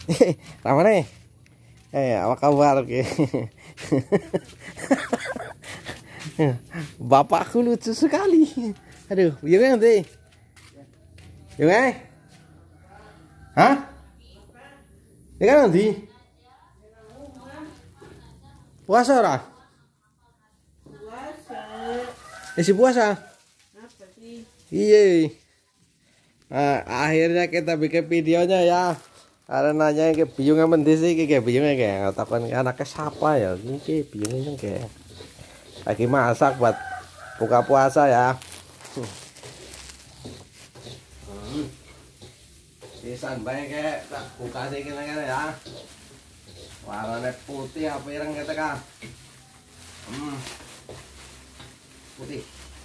Ramane. Apa kabar? Bapakku lucu sekali. Aduh, gimana nanti? Gimana? Hah? Ini kan nanti? Puasa ora? Puasa. Isi puasa? Apa sih? Iya. Nah, akhirnya kita bikin videonya ya. Ada nanya ke biungnya mendis sih kayak biungnya kayak takon anaknya siapa ya? Ini biungnya kayak lagi masak buat buka puasa ya. Sisan baik kayak buka sih kita ya. Warnanya putih apa ireng kita kan? Putih.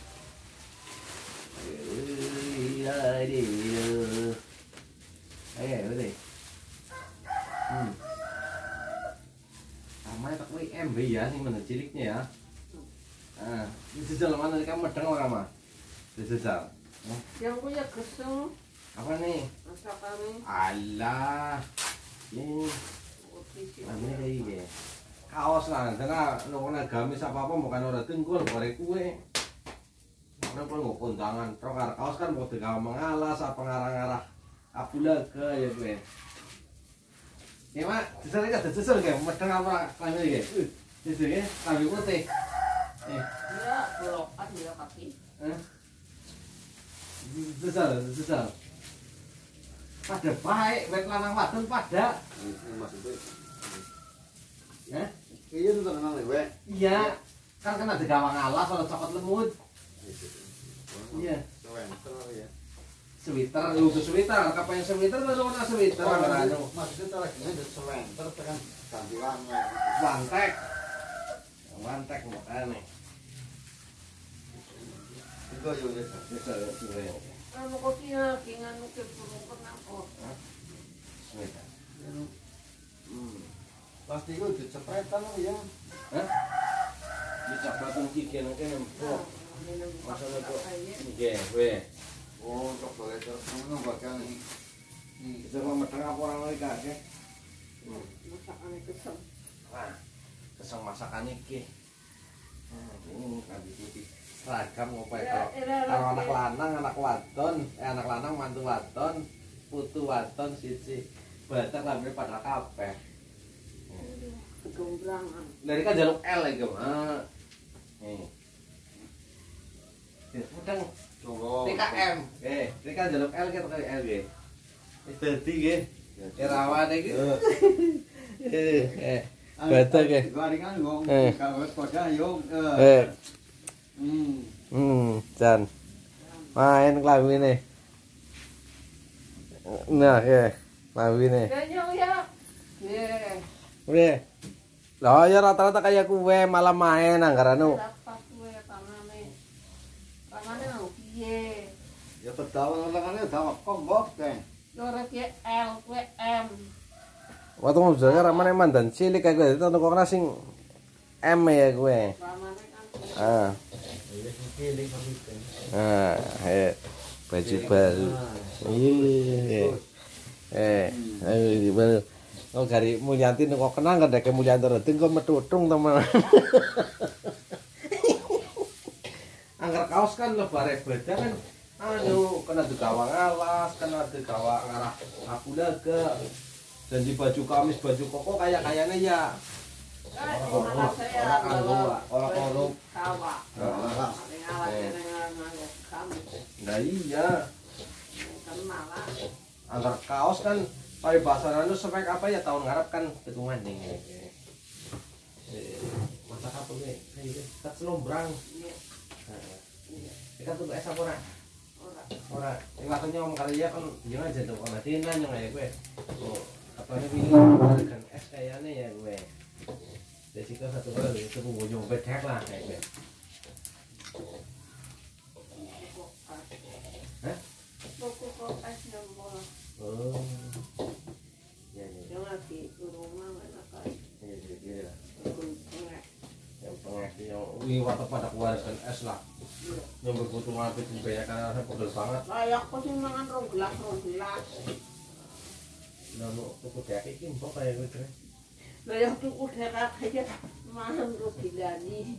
Ayo, udah. Namanya tak MB ya, sing mana ciliknya ya. Nah, ini sejal mana kamu medeng orang mah? Sejal. Yang punya kesel. Apa nih? Masakannya. Alah. Ini. Namanya kayak gini. Kaos lah, karena nongkrong gamis apa bukan orang tenggul, korek kue. Orang pun nggak kondangan, terus kaos kan mau tegal mengalas, apa ngarang-ngarang, aku lega ya gue. Ya mak, disana kan tercesur kayak, medeng apa kami kayak, disini kan kami putih. Iya, belokan dia kaki. Tercesur. Pada baik, wet lanang wadon pada. Iya tuh tenang nih, Wek. Iya, kan kena digawang alas kalau cokot lemut. Iya. Sweater, itu sweater. Kapan yang sweater itu warna sweater. Maksudnya cara gini ada sweater tekan ganti warna. Wantek makanya. Itu aja udah. Kalau kau tiap ingat nukil burung kenapa? Sweater. Pasti itu dicepretan ya. Hah? Dicaplatan kiki nangke nempel. Masalah kok. Nggih, weh. Oh, coba itu ngono bakal ini. Itu mah medeng apa orang lagi kakek? Masakannya kesel. Wah, keseng masakan iki. Ini kan putih. Seragam ngopo kalau anak lanang, anak wadon, anak lanang mantu wadon, putu wadon siji. Batak lambene pada kabeh. Kegombrangan. Dari kan jaluk L iki, Mas. Nih. Udang TKM. Ini kan jaluk L kita kali L nggih. Wis dadi nggih. Irawan iki. Batak nggih. Garingan wong kawet padha yo. Jan. Main klambine. Nah, ya. Klambine. Kayaknya ya. Ye. Udah. Lah ya rata-rata kayak kue malah main anggaranu. Dapat kue tangannya. Tangannya mau piye? Ya terdawa lengannya dawa kombok kan. Lorek ya L, kue M. Waktu mau jaga ramane mandan cilik kayak gue itu kok sing M ya gue. Ramane kan. Baju baru. Iya. Ayo baru. Oh gari Mulyanti kok kenang kan dek Mulyanti redeng kok metutung teman. Angger kaos kan lebare beda kan kena digawang alas, kena digawang arah aku lega. Dan di baju kamis, baju koko kayaknya ya. Orang Tawa. Nah iya. Kenal lah. Angger kaos kan pai bahasa anu spek apa ya tahun ngarep kan tekungan ning. Masak apa nih? Kat selombrang. Heeh. Kita tuh es apa ora? Ora. Yang waktunya ngomong kali ya kan jangan aja tuh kalau dina nyong ya gue. Oh, apa nih pilih kan es kayaknya ya gue. Jadi kan satu kali itu gue nyobet lah kayak gue. Hah? Toko kopas nembol. Oh. Ya. Yang lagi di rumah enak kali. Iya. Pengek. Yang pengerti yang waktu pada keluarkan es lah. Yang berbutuh ngapit banyak karena saya pegel banget. Layak kok sih mangan rong gelas. Lalu tuku dek iki mbok kaya kowe. Lah ya tuku dek aja mahal kok dilani.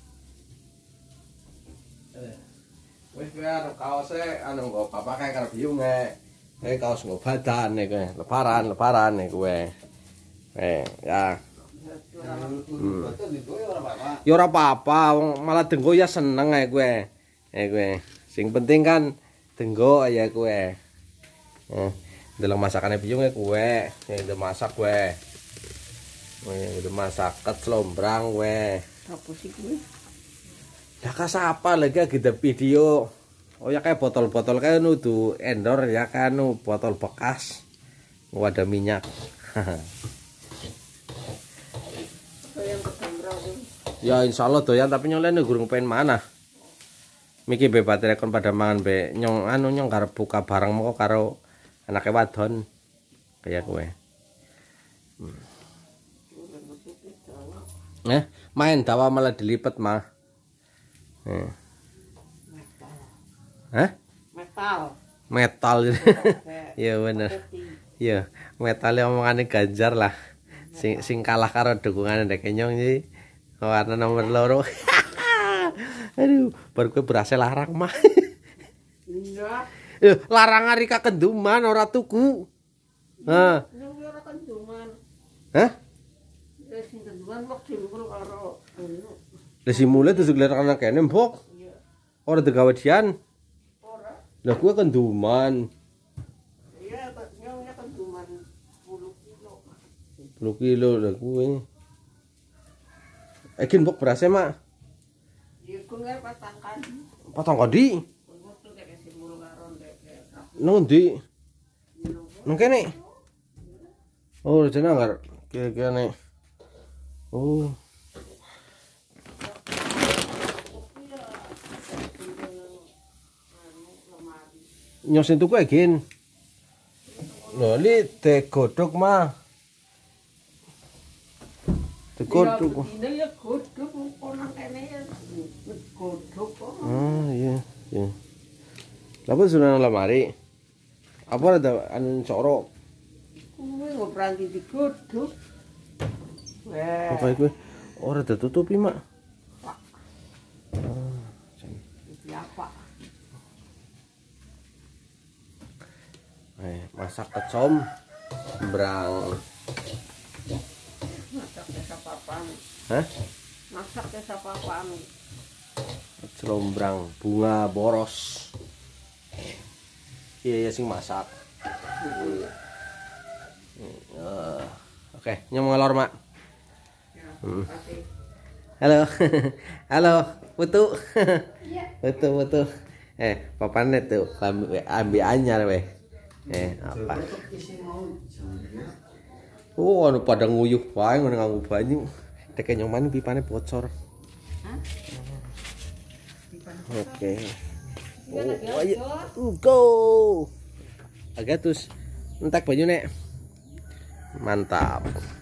Wis kowe anu kaose anu nggo bapak kae karo biung kowe kaos nggo badan kowe lebaran kowe. Ya. Ya ora apa-apa, malah denggo ya seneng ae kowe. Kowe. Sing penting kan denggo ya kowe. Deleng masakane biung kowe, sing masak kowe. Udah masak keclombrang kowe. Apa sih kowe? Ya kasapa lagi kita video. Oh ya kayak botol-botol kayak nudu endor ya kan botol bekas. Wadah minyak. Ya insyaallah doyan tapi nyolene gurung pengen mana. Miki be batere kon pada mangan be nyong anu nyong karep buka bareng moko karo anake wadon kaya kowe. Main dawa malah dilipet mah. Metal. Iya bener. Iya, metalnya omongane Ganjar lah. Sing kalah karo dukungane Ndek Kenyong iki. Warna nomor 2. Aduh, baru kowe berhasil larang mah. Iya. Larang Rika Kenduman ora tuku. Hah? Ora kenduman. Hah? Sing kenduman kok diukur karo Lah si mulai tusuk ler anak kene mbok. Iya. Ora digawe dian. Ora. Lah kuwi kenduman. Iya, nyongnya kenduman 10 kilo. 10 kilo lah kuwi. Iki mbok berase mak. Iya, kuwi patangkan. Patang kodi. Kuwi nek simul karo ndek. Nang ndi? Nang kene. Oh, jeneng enggak kene. Oh. Nyosin tuku egin. Lho li digodhog mah. Digodhog. Ini ya godhog kono kene ya godhog kok. Iya, iya. Lapa sudah lemari? Apa ada anu corok? Kuwi nggo pranti digodhog. Wah. Apa iku? Ora ditutupi, Mak. Siapa? Masak kecom brang. Masak desa papan. Hah? Masak desa papan. Celombrang bunga boros. Iya sing masak. Oke, nyong ngelor, Mak. Halo. Halo, Putu. Iya. Putu. Papane tuh ambil anyar weh. Apa? Oh, anu pada nguyuh wae ngono nganggo banyu. Dek nyong mani pipane bocor. Hah? Oke. Oh, ayo. Go. Agatus. Entek banyu nek. Mantap.